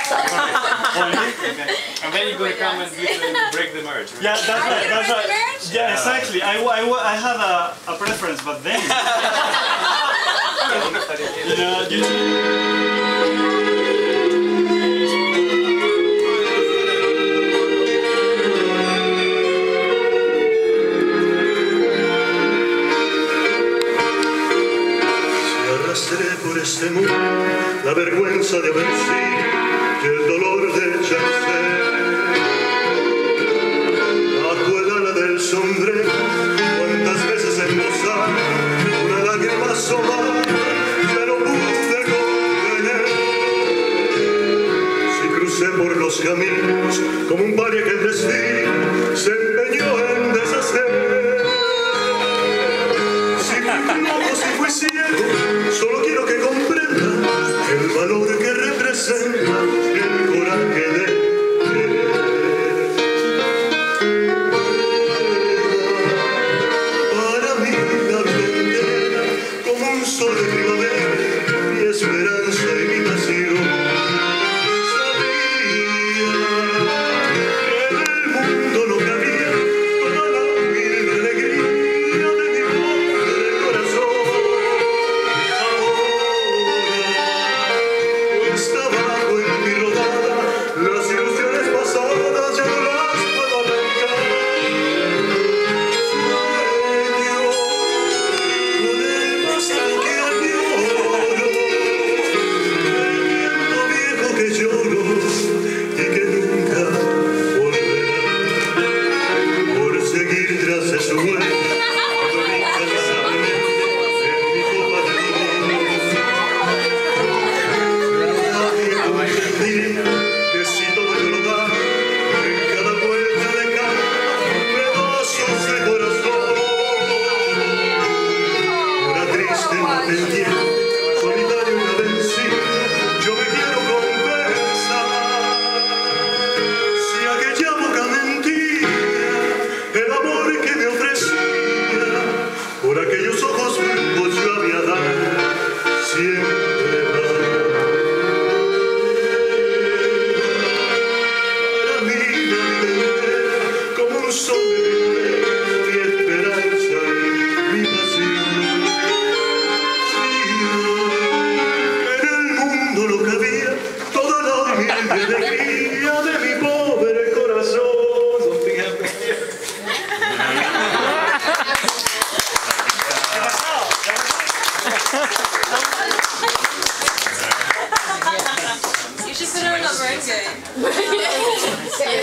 Okay. And then you're going to come and break the merge. Right? Yeah, that's right. That's right. Yeah, exactly. I had a preference, but then. You know, por este mundo, la vergüenza de haber sido y el dolor de echarse bajo el ala del sombrero. Cuántas veces en voz alta una lágrima asomada ya no pude contener. Si crucé por los caminos como un paria que el destino se empeñó en deshacer. Si fui loco, si fui ciego, solo quiero que comprenda el valor que representa el coraje de querer. Para mí la vida entera como un sol de primavera, mi esperanza y mi pasión. Sabía que en el mundo no cabía toda la humilde alegría de mi pobre corazón. Está bajo en mi rodada, las ilusiones pasadas ya no las puedo arrancar. Sueño con el pasado que añoro, el viento viejo que lloro y que nunca volverá. Por seguir tras de su huella, cuando mi incansable en mi copa de dolor. Que si todo yo lo da, en cada vuelta de campo, pedazos de corazón. Una triste independiente, solitario y vencido, yo me quiero confesar. Si aquella boca mentía, el amor que me ofrecía, por aquellos ojos blancos yo había dado siempre más. Como un sol de mi esperanza y mi pasión. En el mundo no cabía toda la humilde alegría de mi pobre corazón. You should put it on a merengue.